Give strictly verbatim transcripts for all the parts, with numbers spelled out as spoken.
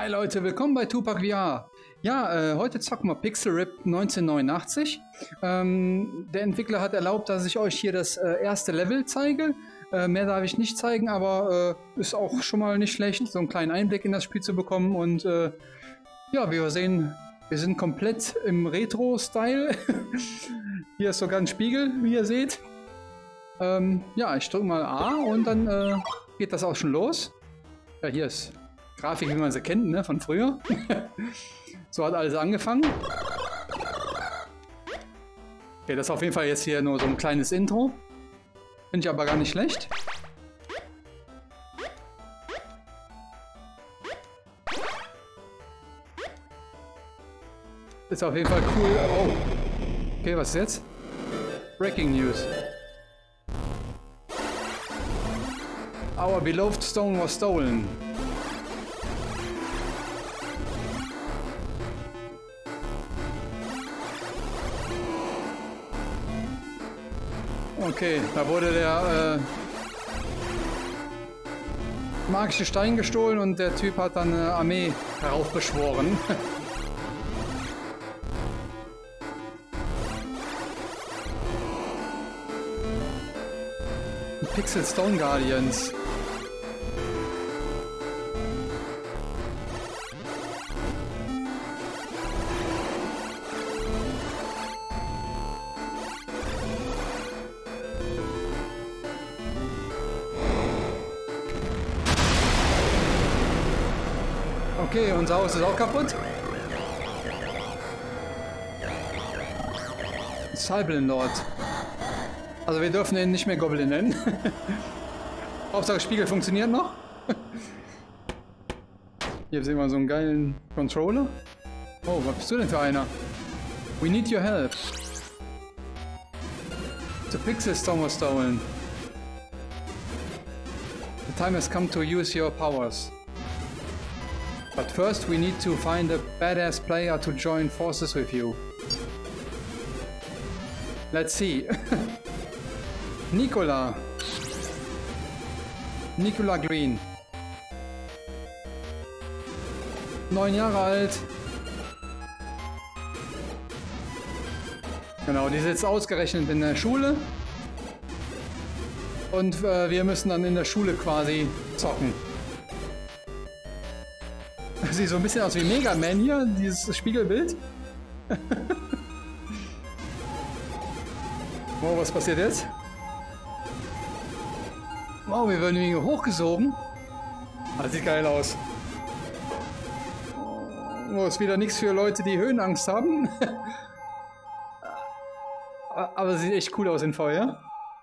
Hi Leute, willkommen bei Tupac V R. Ja, äh, heute zocken wir Pixel Ripped neunzehnhundertneunundachtzig. Ähm, der Entwickler hat erlaubt, dass ich euch hier das äh, erste Level zeige. Äh, mehr darf ich nicht zeigen, aber äh, ist auch schon mal nicht schlecht, so einen kleinen Einblick in das Spiel zu bekommen. Und äh, ja, wie wir sehen, wir sind komplett im Retro-Style. Hier ist sogar ein Spiegel, wie ihr seht. Ähm, ja, ich drücke mal A und dann äh, geht das auch schon los. Ja, hier ist Grafik, wie man sie kennt, ne, von früher. So hat alles angefangen. Okay, das ist auf jeden Fall jetzt hier nur so ein kleines Intro. Finde ich aber gar nicht schlecht. Ist auf jeden Fall cool. Oh. Okay, was ist jetzt? Breaking News. Our beloved stone was stolen. Okay, da wurde der äh, magische Stein gestohlen und der Typ hat dann eine Armee heraufbeschworen. Pixel Stone Guardians. Okay, unser Haus ist auch kaputt. Cyberlin Lord. Also wir dürfen ihn nicht mehr Goblin nennen. Hauptsache Spiegel funktioniert noch. Hier sehen wir so einen geilen Controller. Oh, was bist du denn für einer? We need your help. The Pixel Stone was stolen. The time has come to use your powers. But first we need to find a badass player to join forces with you. Let's see. Nicola. Nicola Green. Neun Jahre alt. Genau, die sitzt ausgerechnet in der Schule. Und äh, wir müssen dann in der Schule quasi zocken. Sieht so ein bisschen aus wie Mega Man hier, dieses Spiegelbild. Oh, was passiert jetzt? Wow, wir werden hier hochgesogen. Das sieht geil aus. Oh, ist wieder nichts für Leute, die Höhenangst haben. Aber sieht echt cool aus in V R.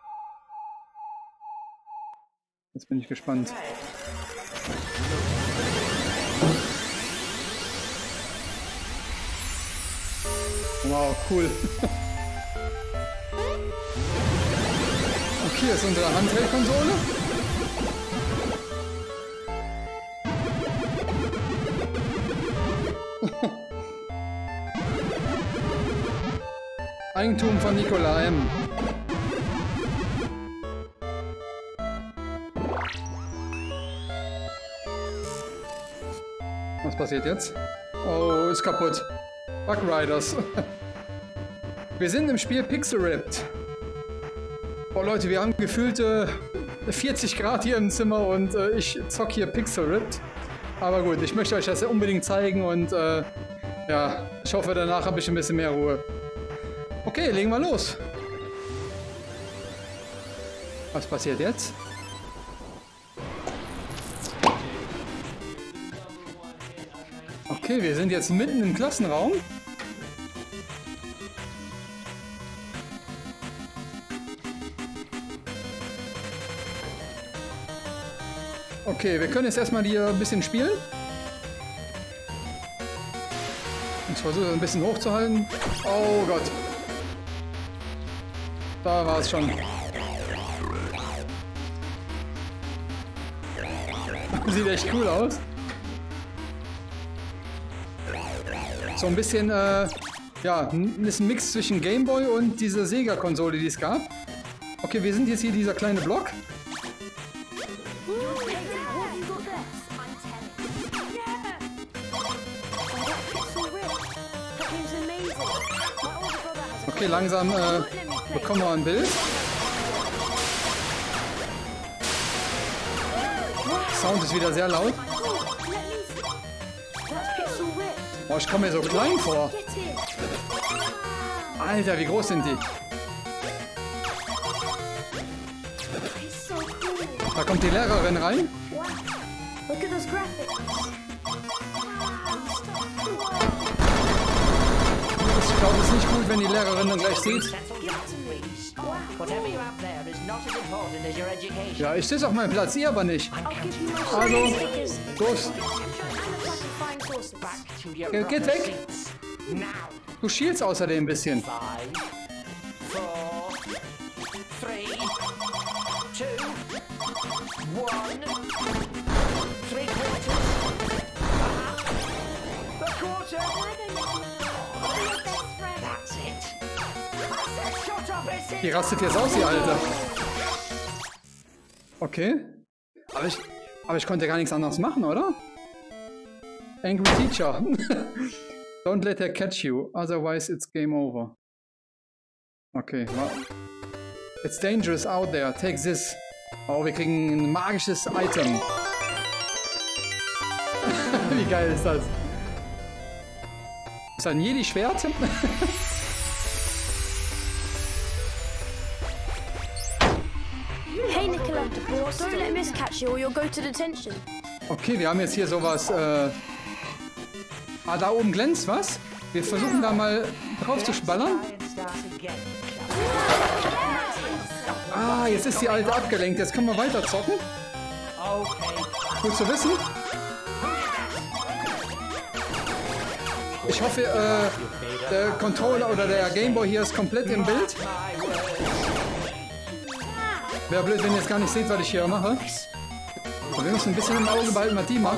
Jetzt bin ich gespannt. Wow, cool. Okay, hier ist unsere Handheld-Konsole. Eigentum von Nicola M. Was passiert jetzt? Oh, ist kaputt. Bug Riders. Wir sind im Spiel Pixel Ripped. Oh Leute, wir haben gefühlt äh, vierzig Grad hier im Zimmer und äh, ich zock hier Pixel Ripped. Aber gut, ich möchte euch das ja unbedingt zeigen und äh, ja, ich hoffe danach habe ich ein bisschen mehr Ruhe. Okay, legen wir los. Was passiert jetzt? Okay, wir sind jetzt mitten im Klassenraum. Okay, wir können jetzt erstmal hier ein bisschen spielen. Ich versuche ein bisschen hochzuhalten. Oh Gott. Da war es schon. Sieht echt cool aus. So ein bisschen, äh, ja, ist ein Mix zwischen Game Boy und dieser Sega-Konsole, die es gab. Okay, wir sind jetzt hier dieser kleine Block. Okay, langsam äh, bekommen wir ein Bild. Sound ist wieder sehr laut. Boah, ich komme mir so klein vor. Alter, wie groß sind die? Da kommt die Lehrerin rein. Ich glaube, es ist nicht gut, wenn die Lehrerin dann gleich sieht. Ja, ich sitze auf meinem Platz, ihr aber nicht. Also, los. Ge geht weg. Du schielst außerdem ein bisschen. Die rastet jetzt aus, die Alte. Okay. Aber ich, aber ich konnte gar nichts anderes machen, oder? Angry Teacher. Don't let her catch you, otherwise it's game over. Okay, well. It's dangerous out there. Take this. Oh, wir kriegen ein magisches Item. Wie geil ist das? Ist ein Jedi-Schwert? Hey Nicola, don't let Miss catch you or you'll go to detention. Okay, wir haben jetzt hier sowas. Äh ah, da oben glänzt was. Wir versuchen da mal drauf zu ballern. Ah, jetzt ist die Alte abgelenkt. Jetzt können wir weiter zocken. Gut zu wissen. Ich hoffe, äh, der Controller oder der Gameboy hier ist komplett im Bild. Wäre blöd, wenn ihr jetzt gar nicht seht, was ich hier mache. Aber wir müssen ein bisschen im Auge behalten, was die macht.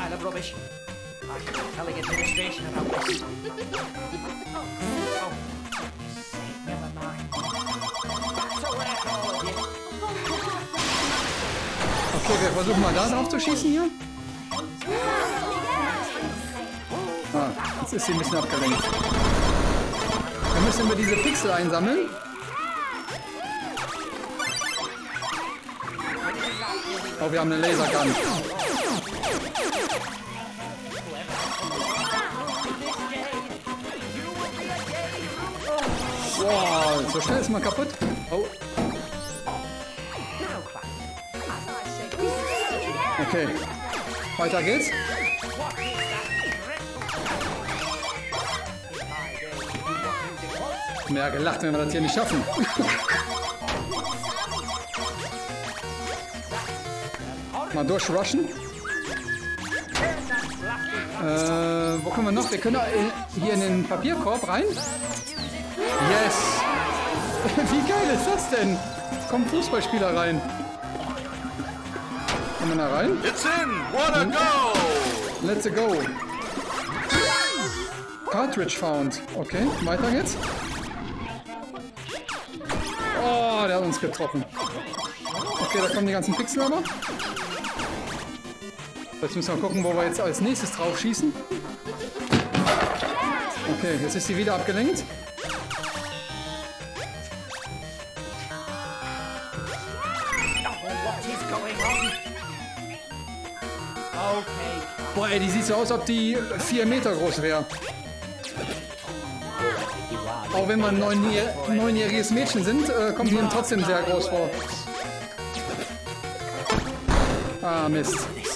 Okay, wir versuchen mal da drauf zu schießen hier. Ah, jetzt ist sie ein bisschen abgelenkt. Dann müssen wir diese Pixel einsammeln. Oh, wir haben eine Lasergun. Wow, so schnell ist man kaputt. Oh. Okay, weiter geht's. Mehr gelacht, wenn wir das hier nicht schaffen. Mal durchrushen. Äh, wo können wir noch? Wir können hier in den Papierkorb rein. Yes! Wie geil ist das denn? Kommen Fußballspieler rein. Kommen wir da rein? It's in! Wanna go! Let's go! Cartridge found. Okay, weiter geht's. Oh, der hat uns getroffen. Okay, da kommen die ganzen Pixel aber. Jetzt müssen wir gucken, wo wir jetzt als nächstes drauf schießen. Okay, jetzt ist sie wieder abgelenkt. Boah, ey, die sieht so aus, als ob die vier Meter groß wäre. Auch wenn wir ein neunjähr neunjähriges Mädchen sind, äh, kommt die ihm trotzdem sehr groß vor. Ah, Mist.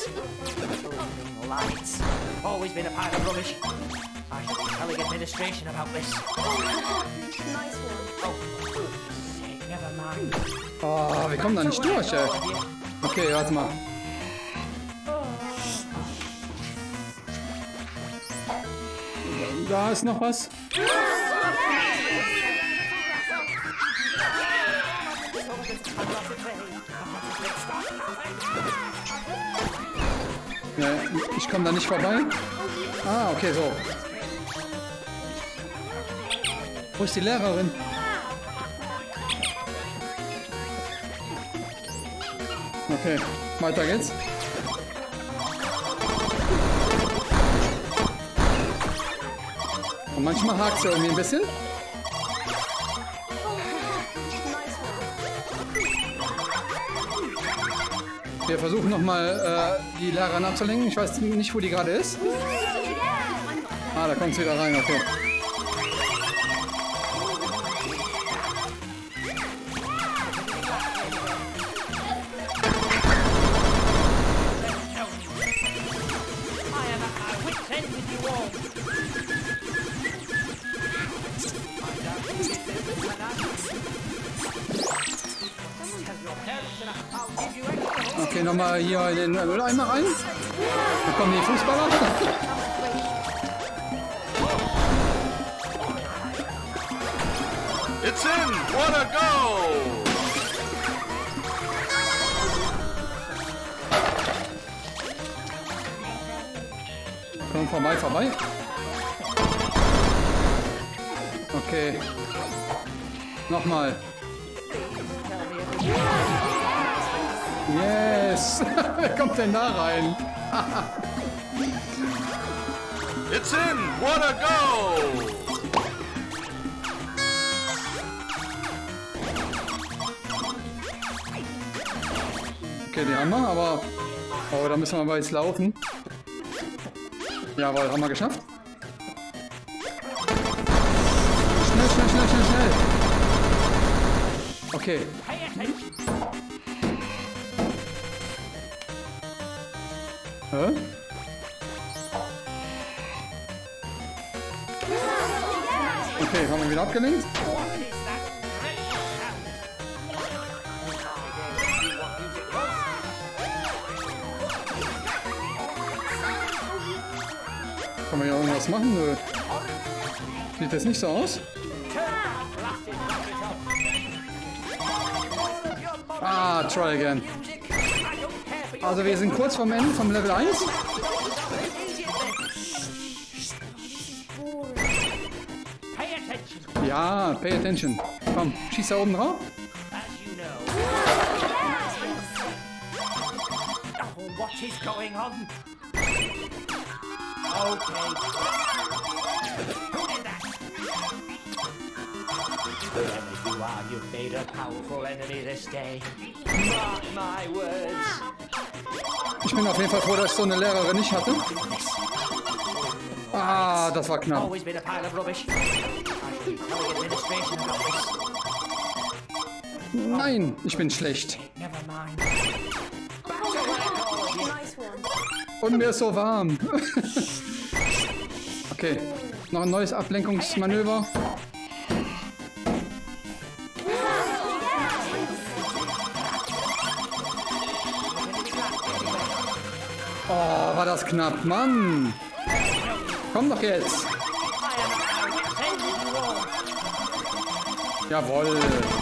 Always been a pile of rubbish. I should be telling administration about this. Nice one. Oh, never mind. Oh, wir kommen da nicht durch, ey. Okay, warte mal. Da ist noch was. Ja, ich komme da nicht vorbei. Ah, okay, so. Wo ist die Lehrerin? Okay, weiter geht's. Und manchmal hakt es irgendwie ein bisschen. Wir versuchen nochmal äh, die Lehrerin abzulenken. Ich weiß nicht, wo die gerade ist. Ah, da kommt sie wieder rein, okay. Okay, nochmal hier in den Mülleimer rein. Da kommen die Fußballer. It's in! What a goal! Komm vorbei, vorbei. Okay. Nochmal. Yes! Wer kommt denn da rein? It's in! What a goal! Okay, die haben wir, aber... Oh, da müssen wir aber jetzt laufen. Jawohl, haben wir geschafft. Schnell, schnell, schnell, schnell, schnell. Okay. Hä? Okay, haben wir wieder abgelenkt. Kann man ja irgendwas machen? Nö. Sieht das nicht so aus? Ah, try again. Also wir sind kurz vorm Ende vom Level eins. Ja, pay attention. Komm, schieß da oben drauf. What is going on? Okay. Who did that? Whoever you are, you've made a powerful enemy this day. Mark my words. Ich bin auf jeden Fall froh, dass ich so eine Lehrerin nicht hatte. Ah, das war knapp. Always been a pile of rubbish. I should tell the administration about this. Nein, ich bin schlecht. Never mind. Und mir ist so warm. Okay, noch ein neues Ablenkungsmanöver. Oh, war das knapp, Mann. Komm doch jetzt. Jawohl.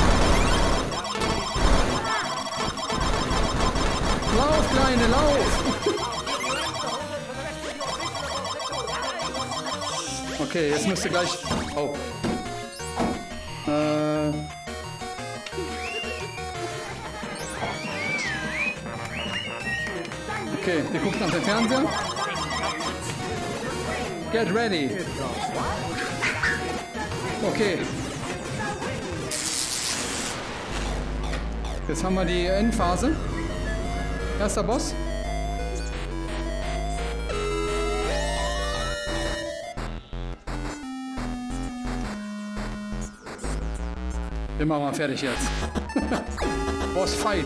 Lauf, Kleine, lauf. Okay, jetzt müsste gleich... Oh. Äh... Okay, die guckt nach dem Fernseher. Get ready. Okay. Jetzt haben wir die Endphase. Erster Boss. Den machen wir fertig jetzt. Boss Fight.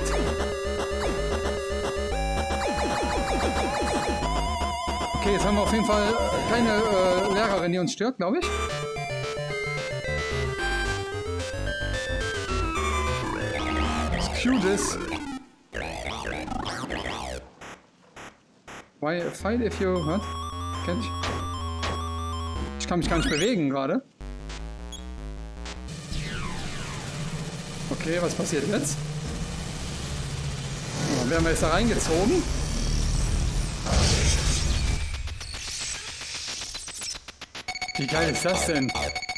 Okay, jetzt haben wir auf jeden Fall keine äh, Lehrerin, die uns stört, glaube ich. Let's this. Why fight if you... What? Kenn ich? Ich kann mich gar nicht bewegen gerade. Okay, was passiert jetzt? Oh, dann werden wir jetzt da reingezogen. Wie geil ist das denn?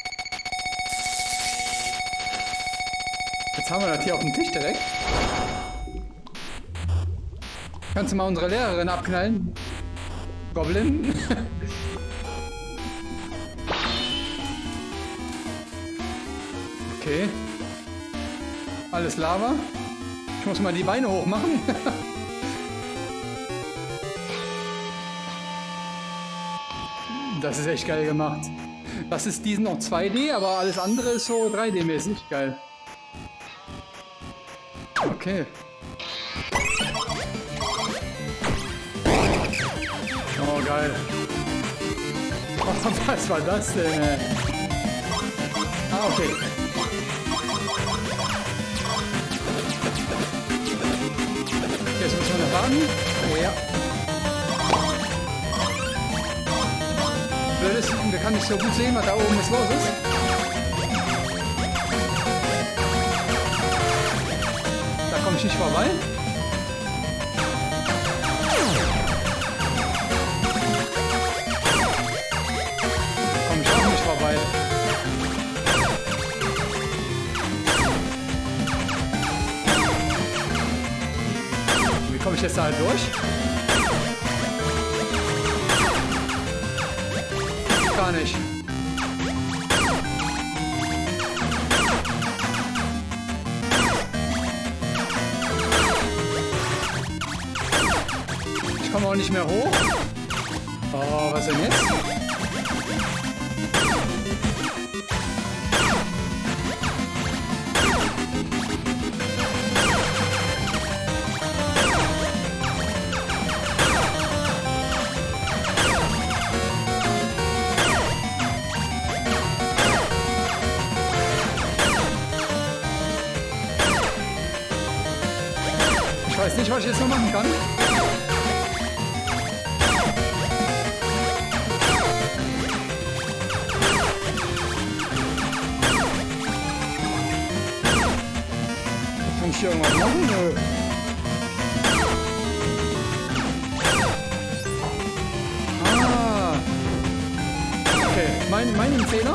Jetzt haben wir das hier auf dem Tisch direkt. Kannst du mal unsere Lehrerin abknallen? Goblin? Okay. Alles Lava. Ich muss mal die Beine hoch machen. Das ist echt geil gemacht. Das ist diesen noch zwei D, aber alles andere ist so drei D-mäßig geil. Okay. Oh, geil. Oh, was war das denn, ey? Ah, okay. Jetzt müssen wir noch warten. Oh, ja. Blöd ist, wir können nicht so gut sehen, was da oben jetzt los ist. Da komme ich nicht vorbei. Da komme ich auch nicht vorbei. Wie komme ich jetzt da halt durch? Gar nicht. Ich komme auch nicht mehr hoch. Oh, was denn jetzt? Ich weiß nicht, was ich jetzt noch machen kann. Kann ich hier irgendwas machen? Nö. Ah. Okay, mein, mein Fehler.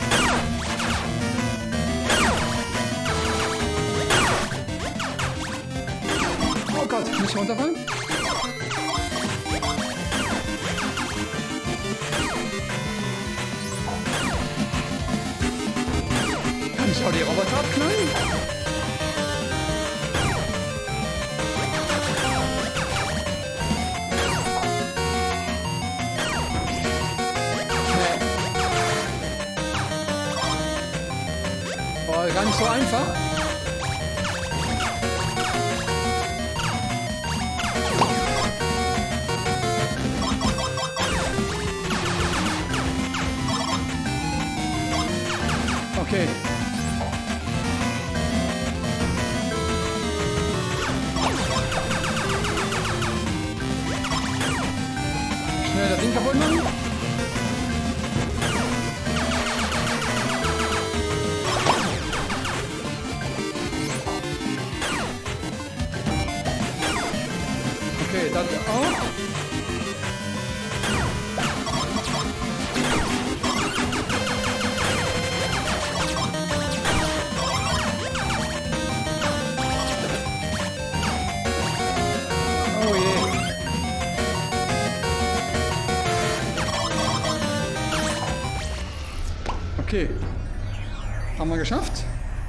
Oh Gott, nicht runterfallen? Kann ich auch die Roboter abknallen? Nee. Oh, gar nicht so einfach. Okay. Schnell das Ding kaputt machen. Okay, das auch. Oh je. Okay. Haben wir geschafft?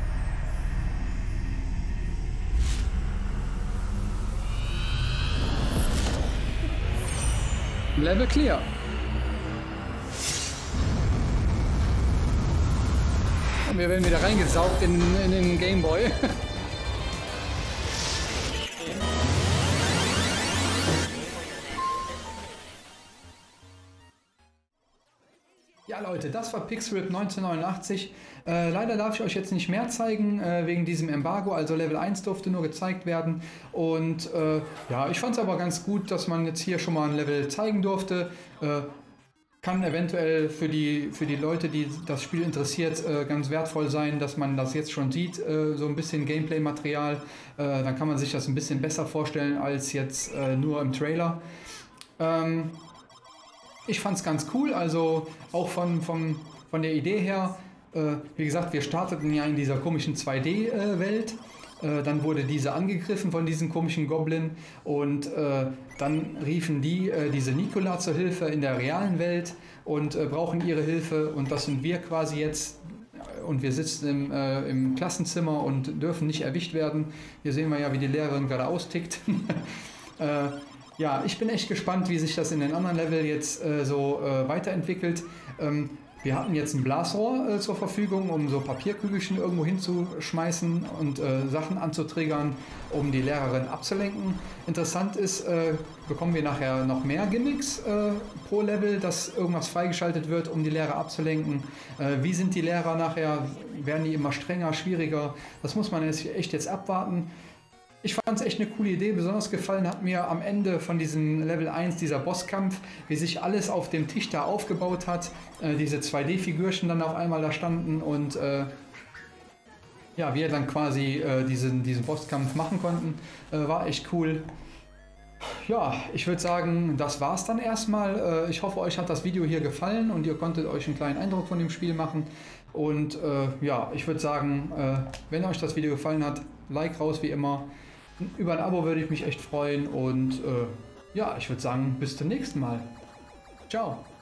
Level clear. Und wir werden wieder reingesaugt in, in den Gameboy. Ja Leute, das war Pixelrip neunzehnhundertneunundachtzig. Äh, leider darf ich euch jetzt nicht mehr zeigen, äh, wegen diesem Embargo. Also Level eins durfte nur gezeigt werden. Und äh, ja, ich fand es aber ganz gut, dass man jetzt hier schon mal ein Level zeigen durfte. Äh, kann eventuell für die, für die Leute, die das Spiel interessiert, äh, ganz wertvoll sein, dass man das jetzt schon sieht, äh, so ein bisschen Gameplay-Material. Äh, dann kann man sich das ein bisschen besser vorstellen als jetzt äh, nur im Trailer. Ähm, Ich fand es ganz cool, also auch von, von, von der Idee her. Äh, wie gesagt, wir starteten ja in dieser komischen zwei D-Welt. Äh, dann wurde diese angegriffen von diesen komischen Goblin. Und äh, dann riefen die äh, diese Nikola zur Hilfe in der realen Welt und äh, brauchen ihre Hilfe. Und das sind wir quasi jetzt. Und wir sitzen im, äh, im Klassenzimmer und dürfen nicht erwischt werden. Hier sehen wir ja, wie die Lehrerin gerade austickt. äh, Ja, ich bin echt gespannt, wie sich das in den anderen Level jetzt äh, so äh, weiterentwickelt. Ähm, wir hatten jetzt ein Blasrohr äh, zur Verfügung, um so Papierkügelchen irgendwo hinzuschmeißen und äh, Sachen anzutriggern, um die Lehrerin abzulenken. Interessant ist, äh, bekommen wir nachher noch mehr Gimmicks äh, pro Level, dass irgendwas freigeschaltet wird, um die Lehrer abzulenken. Äh, wie sind die Lehrer nachher? Werden die immer strenger, schwieriger? Das muss man jetzt echt jetzt abwarten. Ich fand es echt eine coole Idee. Besonders gefallen hat mir am Ende von diesem Level eins dieser Bosskampf, wie sich alles auf dem Tisch da aufgebaut hat. Äh, diese zwei D-Figürchen dann auf einmal da standen und äh, ja, wir dann quasi äh, diesen, diesen Bosskampf machen konnten. Äh, war echt cool. Ja, ich würde sagen, das war's dann erstmal. Äh, ich hoffe, euch hat das Video hier gefallen und ihr konntet euch einen kleinen Eindruck von dem Spiel machen. Und äh, ja, ich würde sagen, äh, wenn euch das Video gefallen hat, Like raus wie immer. Über ein Abo würde ich mich echt freuen und äh, ja, ich würde sagen, bis zum nächsten Mal. Ciao.